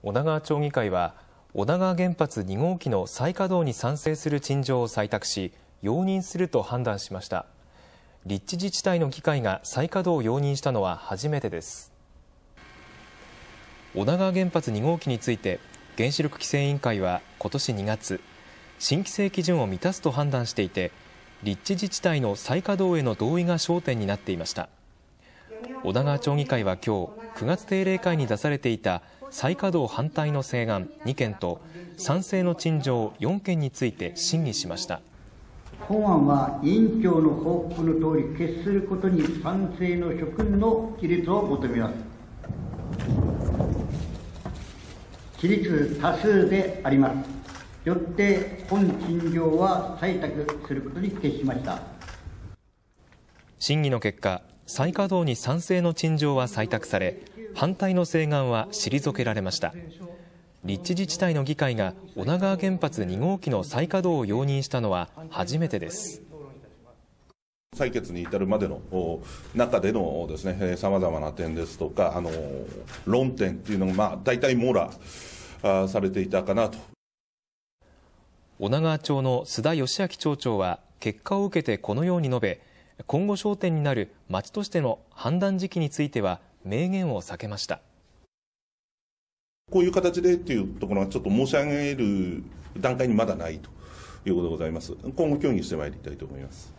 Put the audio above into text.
女川町議会は女川原発2号機の再稼働に賛成する陳情を採択し容認すると判断しました。立地自治体の議会が再稼働を容認したのは初めてです。女川原発2号機について原子力規制委員会は今年2月新規制基準を満たすと判断していて、立地自治体の再稼働への同意が焦点になっていました。女川町議会は今日9月定例会に出されていた再稼働反対の請願2件と賛成の陳情4件について審議しました。 本案は委員長の報告のとおり決することに賛成の諸君の起立を求めます。起立多数であります。よって本陳情は採択することに決しました。 審議の結果、再稼働に賛成の陳情は採択され、反対の請願は退けられました。立地自治体の議会が女川原発2号機の再稼働を容認したのは初めてです。 採決に至るまでの中でのですね、さまざまな点ですとか、論点というのが大体網羅されていたかなと。 女川町の須田義明町長は結果を受けてこのように述べ、今後焦点になる町としての判断時期については明言を避けました。 こういう形でというところはちょっと申し上げる段階にまだないということでございます。今後協議してまいりたいと思います。